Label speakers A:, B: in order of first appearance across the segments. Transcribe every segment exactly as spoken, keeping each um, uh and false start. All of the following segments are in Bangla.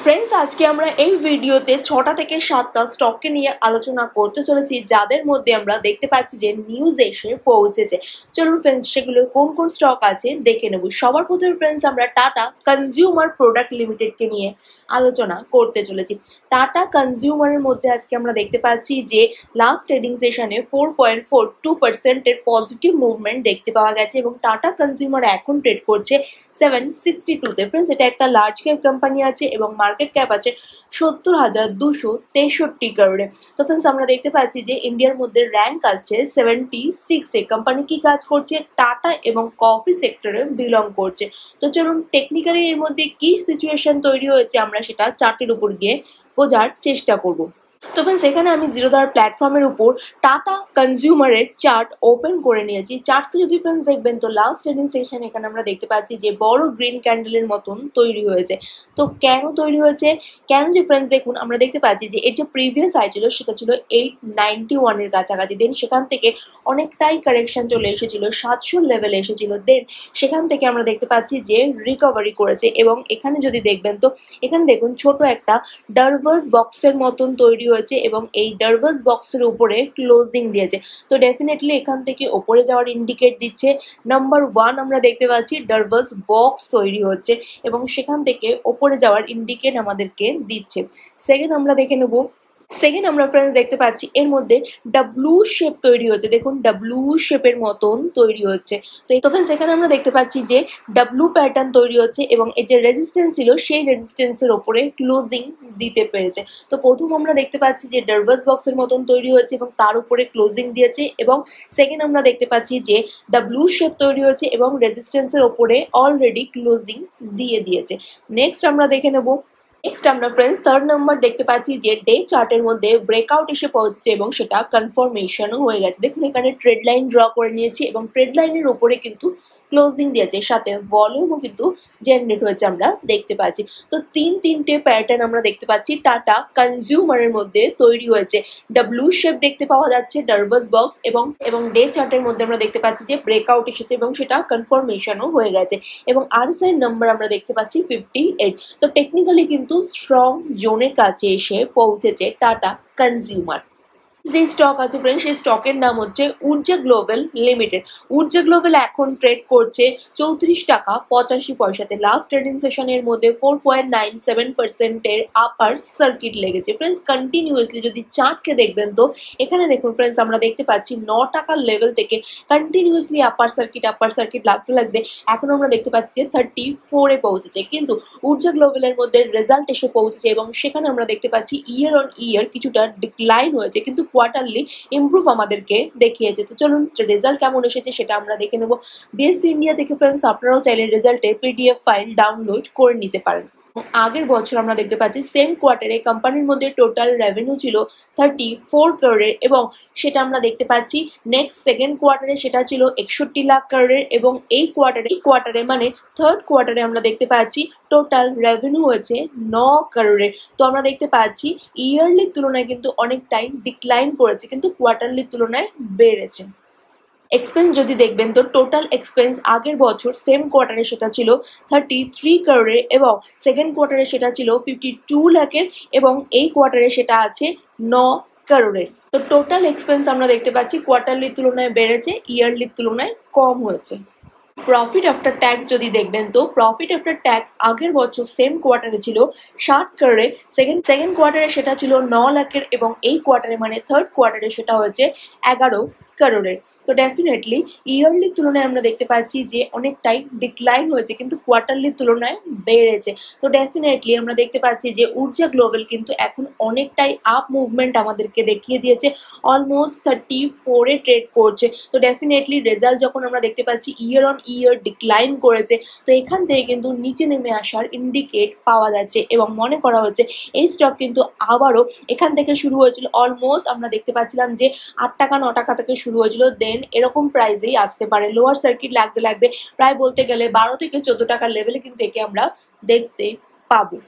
A: ফ্রেন্ডস, আজকে আমরা এই ভিডিওতে ছটা থেকে সাতটা স্টককে নিয়ে আলোচনা করতে চলেছি, যাদের মধ্যে আমরা দেখতে পাচ্ছি যে নিউজ এসে পৌঁছেছে। চলুন ফ্রেন্ডস, সেগুলো কোন কোন স্টক আছে দেখে নেব। সবার প্রথমে ফ্রেন্ডস আমরা টাটা কনজিউমার প্রোডাক্ট লিমিটেডকে নিয়ে আলোচনা করতে চলেছি। টাটা কনজিউমারের মধ্যে আজকে আমরা দেখতে পাচ্ছি যে লাস্ট ট্রেডিং সেশনে ফোর পয়েন্ট ফোর টু পার্সেন্টের পজিটিভ মুভমেন্ট দেখতে পাওয়া গেছে এবং টাটা কনজিউমার এখন ট্রেড করছে সেভেন সিক্সটি টুতে। ফ্রেন্ডস, এটা একটা লার্জ ক্যাপ কোম্পানি আছে এবং মার্কেট ক্যাপ আছে সত্তর হাজার দুশো তেষট্টি করোড়ে। তো ফ্রেন্ডস, আমরা দেখতে পাচ্ছি যে ইন্ডিয়ার মধ্যে র্যাঙ্ক আছে সেভেন্টি সিক্সে। কোম্পানি কি কাজ করছে? টাটা এবং কফি সেক্টরে বিলং করছে। তো চলুন টেকনিক্যালি এর মধ্যে কি সিচুয়েশন তৈরি হয়েছে আমরা সেটা চার্টের উপর গিয়ে বোঝার চেষ্টা করব। তো ফ্রেন্ডস, এখানে আমি জিরোধার প্ল্যাটফর্মের উপর টাটা কনজিউমারের চার্ট ওপেন করে নিয়েছি। চার্টকে যদি ফ্রেন্ডস দেখবেন তো লাস্ট ট্রেডিং সেশন এখানে আমরা দেখতে পাচ্ছি যে বড় গ্রিন ক্যান্ডেলের মতন তৈরি হয়েছে। তো কেন তৈরি হয়েছে, কেন যে ফ্রেন্ডস দেখুন, আমরা দেখতে পাচ্ছি যে এর যে প্রিভিয়াস হাই ছিল সেটা ছিল এইট নাইনটি ওয়ানের কাছাকাছি। দেন সেখান থেকে অনেকটাই কারেকশন চলে এসেছিল, সাতশো লেভেলে এসেছিল। দেন সেখান থেকে আমরা দেখতে পাচ্ছি যে রিকভারি করেছে এবং এখানে যদি দেখবেন তো এখানে দেখুন ছোট একটা ডার্ভাস বক্সের মতন তৈরি হয়েছে এবং এই ডার্ভাস বক্সের উপরে ক্লোজিং দিয়েছে। তো ডেফিনেটলি এখান থেকে ওপরে যাওয়ার ইন্ডিকেট দিচ্ছে। নাম্বার ওয়ান আমরা দেখতে পাচ্ছি ডার্ভাস বক্স তৈরি হচ্ছে এবং সেখান থেকে ওপরে যাওয়ার ইন্ডিকেট আমাদেরকে দিচ্ছে। সেকেন্ড আমরা দেখে নেব সেকেন্ড আমরা ফ্রেন্ডস দেখতে পাচ্ছি এর মধ্যে ডাব্লু শেপ তৈরি হচ্ছে। দেখুন ডাব্লু শেপের মতন তৈরি হচ্ছে। তো এই তো ফ্রেন্ডস এখানে আমরা দেখতে পাচ্ছি যে ডাব্লু প্যাটার্ন তৈরি হচ্ছে এবং এর যে রেজিস্ট্যান্স ছিল সেই রেজিস্ট্যান্সের ওপরে ক্লোজিং দিতে পেরেছে। তো প্রথম আমরা দেখতে পাচ্ছি যে ডার্ভাস বক্সের মতন তৈরি হচ্ছে এবং তার উপরে ক্লোজিং দিয়েছে এবং সেকেন্ড আমরা দেখতে পাচ্ছি যে ডাব্লু শেপ তৈরি হচ্ছে এবং রেজিস্ট্যান্সের ওপরে অলরেডি ক্লোজিং দিয়ে দিয়েছে। নেক্সট আমরা দেখে নেব নেক্সট আমরা ফ্রেন্ডস থার্ড নাম্বার দেখতে পাচ্ছি যে ডে চার্টের মধ্যে ব্রেকআউট এসে পৌঁছেছে এবং সেটা কনফার্মেশনও হয়ে গেছে। দেখুন এখানে ট্রেড লাইন ড্র করে নিয়েছি এবং ট্রেড লাইনের উপরে কিন্তু ক্লোজিং দিয়েছে, সাথে ভলিউমও কিন্তু জেনারেট হয়েছে আমরা দেখতে পাচ্ছি। তো তিন তিনটে প্যাটার্ন আমরা দেখতে পাচ্ছি টাটা কনজিউমারের মধ্যে তৈরি হয়েছে। ডাব্লু শেপ দেখতে পাওয়া যাচ্ছে, ডার্ভাস বক্স এবং এবং ডে চার্টের মধ্যে আমরা দেখতে পাচ্ছি যে ব্রেকআউট এসেছে এবং সেটা কনফার্মেশনও হয়ে গেছে এবং আরএসআই নাম্বার আমরা দেখতে পাচ্ছি ফিফটি এইট। তো টেকনিক্যালি কিন্তু স্ট্রং জোনের কাছে এসে পৌঁছেছে টাটা কনজিউমার। যে স্টক আছে ফ্রেন্ড, সেই স্টকের নাম হচ্ছে Urja global limited. Urja global এখন ট্রেড করছে চৌত্রিশ টাকা পঁচাশি পয়সাতে। লাস্ট ট্রেডিং সেশনের মধ্যে ফোর পয়েন্ট নাইন সেভেন পার্সেন্টের আপার সার্কিট লেগেছে। ফ্রেন্ডস, কন্টিনিউয়াসলি যদি চার্টকে দেখবেন তো এখানে দেখুন ফ্রেন্ডস আমরা দেখতে পাচ্ছি ন টাকার লেভেল থেকে continuously upper circuit upper circuit লাগতে লাগতে এখন আমরা দেখতে পাচ্ছি যে থার্টি ফোরে পৌঁছেছে। কিন্তু উর্জা গ্লোবালের মধ্যে রেজাল্ট এসে পৌঁছেছে এবং সেখানে আমরা দেখতে পাচ্ছি ইয়ার অন ইয়ার কিছুটা ডিক্লাইন হয়েছে, কিন্তু কোয়ার্টারলি ইমপ্রুভ আমাদেরকে দেখিয়েছে। তো চলুন রেজাল্ট কেমন এসেছে সেটা আমরা দেখে নেব। বিএসসি ইন্ডিয়া থেকে ফ্রেন্ডস আপনারাও চাইলে রেজাল্টের পিডিএফ ফাইল ডাউনলোড করে নিতে পারেন। আগের বছর আমরা দেখতে পাচ্ছি সেম কোয়ার্টারে কোম্পানির মধ্যে টোটাল রেভিনিউ ছিল থার্টি ফোর করোড়ের এবং সেটা আমরা দেখতে পাচ্ছি নেক্সট সেকেন্ড কোয়ার্টারে সেটা ছিল একষট্টি লাখ করোড়ের এবং এই কোয়ার্টারে কোয়ার্টারে মানে থার্ড কোয়ার্টারে আমরা দেখতে পাচ্ছি টোটাল রেভিনিউ হয়েছে ন করোড়ের। তো আমরা দেখতে পাচ্ছি ইয়ারলির তুলনায় কিন্তু অনেকটাই ডিক্লাইন করেছে, কিন্তু কোয়ার্টারলির তুলনায় বেড়েছে। এক্সপেন্স যদি দেখবেন তো টোটাল এক্সপেন্স আগের বছর সেম কোয়ার্টারে সেটা ছিল থার্টি থ্রি করোড়ের এবং সেকেন্ড কোয়ার্টারে সেটা ছিল ফিফটি টু লাখের এবং এই কোয়ার্টারে সেটা আছে ন করোড়ের। তো টোটাল এক্সপেন্স আমরা দেখতে পাচ্ছি কোয়ার্টারলির তুলনায় বেড়েছে, ইয়ারলির তুলনায় কম হয়েছে। প্রফিট আফটার ট্যাক্স যদি দেখবেন তো প্রফিট আফটার ট্যাক্স আগের বছর সেম কোয়ার্টারে ছিল ষাট করোড়ে, সেকেন্ড সেকেন্ড কোয়ার্টারে সেটা ছিল ন লাখের এবং এই কোয়ার্টারে মানে থার্ড কোয়ার্টারে সেটা হয়েছে এগারো করোড়ের। তো ডেফিনেটলি ইয়ারলির তুলনায় আমরা দেখতে পাচ্ছি যে অনেকটাই ডিক্লাইন হয়েছে, কিন্তু কোয়ার্টারলির তুলনায় বেড়েছে। তো ডেফিনেটলি আমরা দেখতে পাচ্ছি যে উর্জা গ্লোবাল কিন্তু এখন অনেকটাই আপ মুভমেন্ট আমাদেরকে দেখিয়ে দিয়েছে, অলমোস্ট থার্টি ফোরে ট্রেড করছে। তো ডেফিনেটলি রেজাল্ট যখন আমরা দেখতে পাচ্ছি ইয়ার অন ইয়ার ডিক্লাইন করেছে, তো এখান থেকে কিন্তু নিচে নেমে আসার ইন্ডিকেট পাওয়া যাচ্ছে এবং মনে করা হচ্ছে এই স্টক কিন্তু আবারও এখান থেকে শুরু হয়েছিল, অলমোস্ট আমরা দেখতে পাচ্ছিলাম যে আট টাকা ন টাকা থেকে শুরু হয়েছিল, দেন এরকম প্রাইসেই আসতে পারে। লোয়ার সার্কিট লাগতে লাগতে প্রায় বলতে গেলে বারো থেকে চোদ্দ টাকার লেভেলে কিন্তু একে আমরা দেখতে পাবো।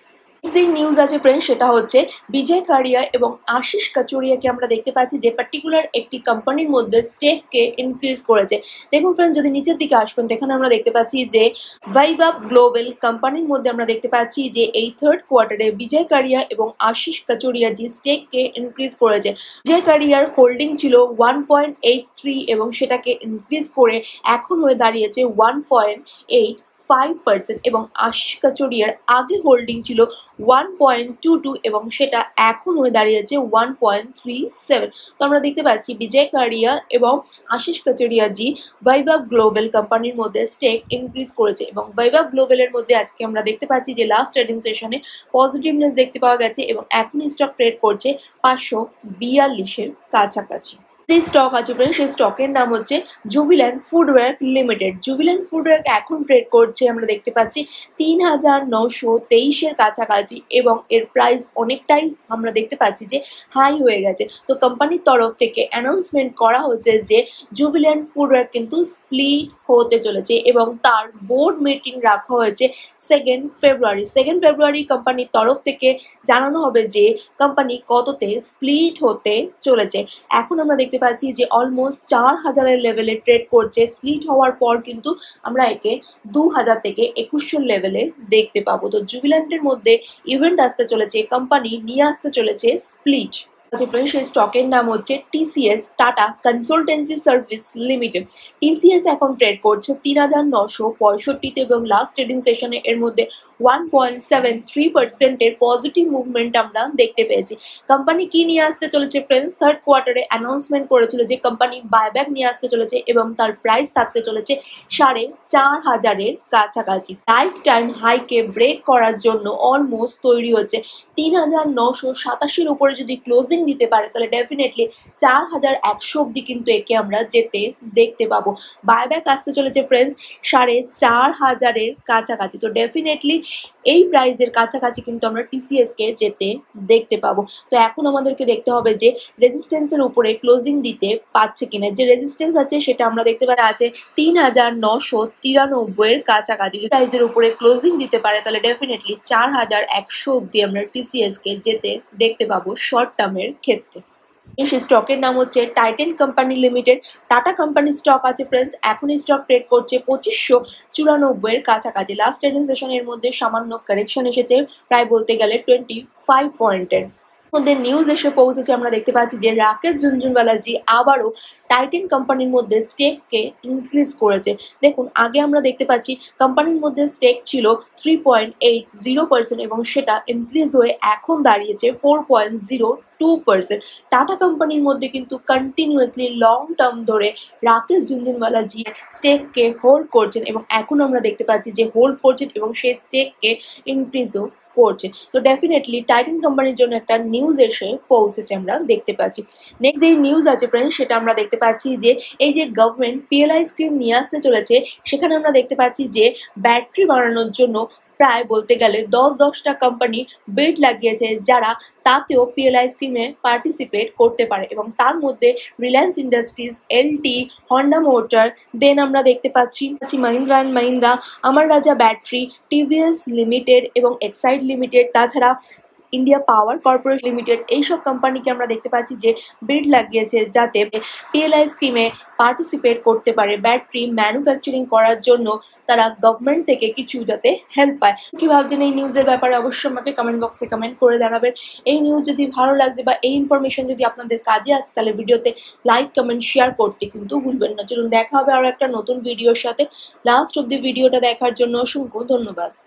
A: যে নিউজ আছে ফ্রেন্ড সেটা হচ্ছে বিজয় কারিয়া এবং আশিস কাচুরিয়াকে আমরা দেখতে পাচ্ছি যে পার্টিকুলার একটি কোম্পানির মধ্যে স্টেককে ইনক্রিজ করেছে। দেখুন ফ্রেন্ড, যদি নিচের দিকে আসবেন এখানে আমরা দেখতে পাচ্ছি যে ভাইবাব গ্লোবাল কোম্পানির মধ্যে আমরা দেখতে পাচ্ছি যে এই থার্ড কোয়ার্টারে বিজয় কারিয়া এবং আশিস কাচুরিয়া যে স্টেককে ইনক্রিজ করেছে। বিজয় কারিয়ার হোল্ডিং ছিল ওয়ান পয়েন্ট এইট থ্রি এবং সেটাকে ইনক্রিজ করে এখন হয়ে দাঁড়িয়েছে one point eight five percent এবং আশিস কাচুরিয়ার আগে হোল্ডিং ছিল ওয়ান পয়েন্ট টু টু এবং সেটা এখন হয়ে দাঁড়িয়েছে ওয়ান পয়েন্ট থ্রি সেভেন। তো আমরা দেখতে পাচ্ছি বিজয় কারিয়া এবং আশিস কাচুরিয়া জি ভাইবাব গ্লোবাল কোম্পানির মধ্যে স্টেক ইনক্রিজ করেছে এবং ভাইবাব গ্লোবালের মধ্যে আজকে আমরা দেখতে পাচ্ছি যে লাস্ট ট্রেডিং সেশনে পজিটিভনেস দেখতে পাওয়া গেছে এবং এখন স্টক ট্রেড করছে পাঁচশো বিয়াল্লিশের কাছাকাছি। যে স্টক আছে ফ্রেন্ড সেই স্টকের নাম হচ্ছে জুবিল্যান্ট ফুডওয়্যার লিমিটেড। জুবিল্যান্ট ফুডওয়্যারকে এখন ট্রেড করছে আমরা দেখতে পাচ্ছি তিন হাজার নশো তেইশের কাছাকাছি এবং এর প্রাইস অনেকটাই আমরা দেখতে পাচ্ছি যে হাই হয়ে গেছে। তো কোম্পানির তরফ থেকে অ্যানাউন্সমেন্ট করা হচ্ছে যে জুবিল্যান্ট ফুডওয়্যার কিন্তু স্প্লিট হতে চলেছে এবং তার বোর্ড মিটিং রাখা হয়েছে সেকেন্ড ফেব্রুয়ারি। সেকেন্ড ফেব্রুয়ারি কোম্পানির তরফ থেকে জানানো হবে যে কোম্পানি কততে স্প্লিট হতে চলেছে। এখন আমরা দেখতে পাচ্ছি যে অলমোস্ট চার হাজারের লেভেলে ট্রেড করছে। স্প্লিট হওয়ার পর কিন্তু আমরা একে দু হাজার থেকে একুশশো লেভেলে দেখতে পাবো। তো জুবিল্যান্টের মধ্যে ইভেন্ট আসতে চলেছে, কোম্পানি নিয়ে আসতে চলেছে স্প্লিট। সেই স্টকের নাম হচ্ছে TCS Tata consultancy service limited. TCS এখন ট্রেড করছে তিন হাজার নশো পঁয়ষট্টিতে এবং লাস্ট ট্রেডিং সেশনে এর মধ্যে ওয়ান পয়েন্ট সেভেন থ্রি পার্সেন্টের পজিটিভ মুভমেন্ট আমরা দেখতে পেয়েছি। কোম্পানি কি নিয়ে আসতে চলেছে ফ্রেন্ডস, থার্ড কোয়ার্টারে অ্যানাউন্সমেন্ট করেছিল যে কোম্পানি বাইব্যাক নিয়ে আসতে চলেছে এবং তার প্রাইস থাকতে চলেছে সাড়ে চার হাজারের কাছাকাছি। লাইফ টাইম হাইকে ব্রেক করার জন্য অলমোস্ট তৈরি হচ্ছে। তিন হাজার নশো সাতাশির উপরে যদি ক্লোজিং দিতে পারে তাহলে ডেফিনেটলি চার হাজার একশো অব্দি কিন্তু একে আমরা যেতে দেখতে পাবো। বাইব্যাক আসতে চলেছে ফ্রেন্ডস সাড়ে চার হাজারের কাছাকাছি। তো ডেফিনেটলি এই প্রাইজের কাছাকাছি কিন্তু আমরা টিসিএস কে যেতে দেখতে পাবো। তো এখন আমাদেরকে দেখতে হবে যে রেজিস্ট্যান্সের উপরে ক্লোজিং দিতে পারছে কিনা। যে রেজিস্ট্যান্স আছে সেটা আমরা দেখতে পারি আছে তিন হাজার নশো তিরানব্বই এর কাছাকাছি। প্রাইজের উপরে ক্লোজিং দিতে পারে তাহলে ডেফিনেটলি চার হাজার একশো অব্দি আমরা টিসিএস কে যেতে দেখতে পাবো শর্ট টার্মের ক্ষেত্রে। সেই স্টকের নাম হচ্ছে টাইটান কোম্পানি লিমিটেড। টাটা কোম্পানির স্টক আছে ফ্রেন্ডস, এখন স্টক ট্রেড করছে পঁচিশশো চুরানব্বই এর কাছাকাছি। লাস্ট ট্রেডিং সেশনের মধ্যে সামান্য কারেকশন এসেছে, প্রায় বলতে গেলে টোয়েন্টি ফাইভ পয়েন্টের মধ্যে নিউজ এসে পৌঁছেছে। আমরা দেখতে পাচ্ছি যে রাকেশ ঝুনঝুনওয়ালা জি আবারও টাইটান কোম্পানির মধ্যে স্টেককে ইনক্রিজ করেছে। দেখুন, আগে আমরা দেখতে পাচ্ছি কোম্পানির মধ্যে স্টেক ছিল three point eight zero percent এবং সেটা ইনক্রিজ হয়ে এখন দাঁড়িয়েছে four point zero two percent. Tata কোম্পানির মধ্যে কিন্তু কন্টিনিউয়াসলি লং টার্ম ধরে রাকেশ ঝুনঝুনওয়ালা জি স্টেককে হোল্ড করছেন এবং এখন আমরা দেখতে পাচ্ছি যে হোল্ড করছেন এবং সেই স্টেককে ইনক্রিজও করছে। তো ডেফিনেটলি টাইটান কোম্পানির জন্য একটা নিউজ এসে পৌঁছেছে আমরা দেখতে পাচ্ছি। নেক্সট যে নিউজ আছে ফ্রেন্ডস সেটা আমরা দেখতে পাচ্ছি যে এই যে গভর্নমেন্ট পিএলআই স্কিম নিয়ে আসতে চলেছে, সেখানে আমরা দেখতে পাচ্ছি যে ব্যাটারি বানানোর জন্য প্রায় বলতে গেলে দশ দশটা কোম্পানি বিড লাগিয়েছে যারা তাতেও পিএলআই স্কিমে পার্টিসিপেট করতে পারে এবং তার মধ্যে Reliance industries, LT, Honda motor, then আমরা দেখতে পাচ্ছি Mahindra and Mahindra, Amara Raja battery, TVS limited এবং এক্সাইড লিমিটেড, তাছাড়া ইন্ডিয়া পাওয়ার কর্পোরেশন লিমিটেড, এইসব কোম্পানিকে আমরা দেখতে পাচ্ছি যে বিড লাগিয়েছে যাতে পিএলআই স্কিমে পার্টিসিপেট করতে পারে ব্যাটারি ম্যানুফ্যাকচারিং করার জন্য তারা গভর্নমেন্ট থেকে কিছু যাতে হেল্প পায়। কি ভাবছেন এই নিউজের ব্যাপারে অবশ্যই আমাকে কমেন্ট বক্সে কমেন্ট করে জানাবেন। এই নিউজ যদি ভালো লাগছে বা এই ইনফরমেশন যদি আপনাদের কাজে আসে তাহলে ভিডিওতে লাইক কমেন্ট শেয়ার করতে কিন্তু ভুলবেন না। চলুন দেখা হবে আরও একটা নতুন ভিডিওর সাথে। লাস্ট অব্দি ভিডিওটা দেখার জন্য অসংখ্য ধন্যবাদ।